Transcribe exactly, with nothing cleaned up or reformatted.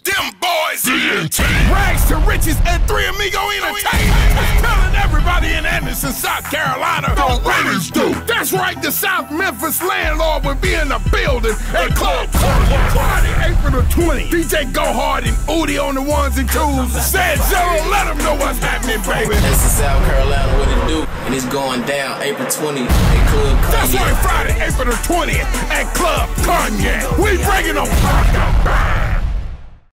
Dem Bois Ent. Rags to riches and three Amigo Entertainment. Telling everybody in Anderson, South Carolina, don't ratings do. That's right, the South Memphis landlord will be in the building at Club COGNAC. Friday, April the twentieth. D J Go Hard and Udi on the ones and twos. Said Zilla, let them know what's happening, baby. That's in South Carolina, what it do? And it's going down April twentieth at Club COGNAC. That's right, Friday, April the twentieth at Club COGNAC. We bringing them back.